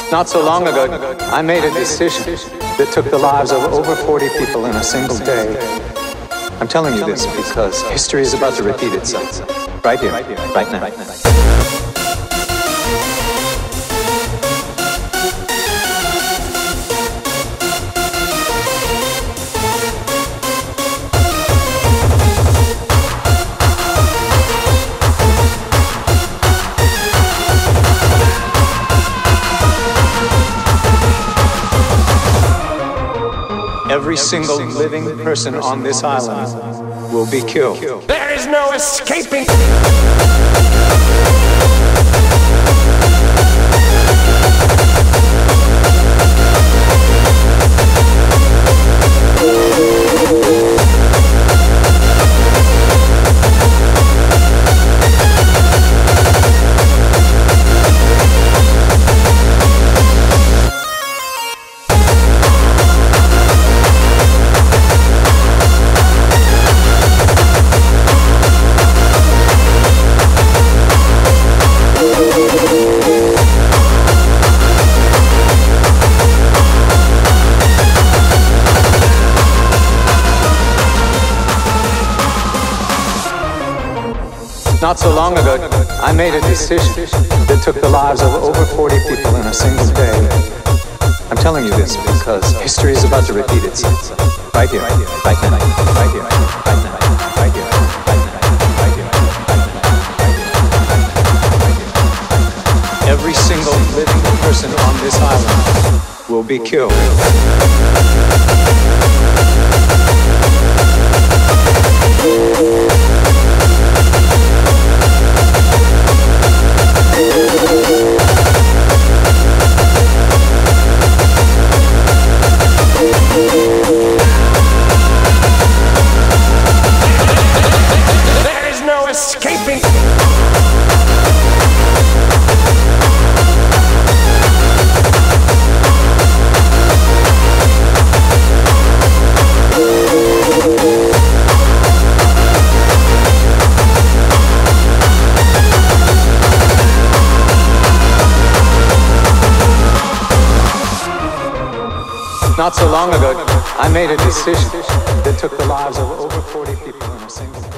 Not so long ago, I made a decision that took the lives of over 40 people in a single day. I'm telling you this because history is about to repeat itself. Right here, right now. Every single living person on this island will be killed. There is no escaping. Not so long ago, I made a decision that took the lives of over 40 people in a single day. I'm telling you this because history is about to repeat itself. Right here, right now, right here, right now, right here, right now, right here, right here. Every single living person on this island will be killed. There is no escaping. Not so long ago, I made a decision that took the lives of over 40 people in a single day.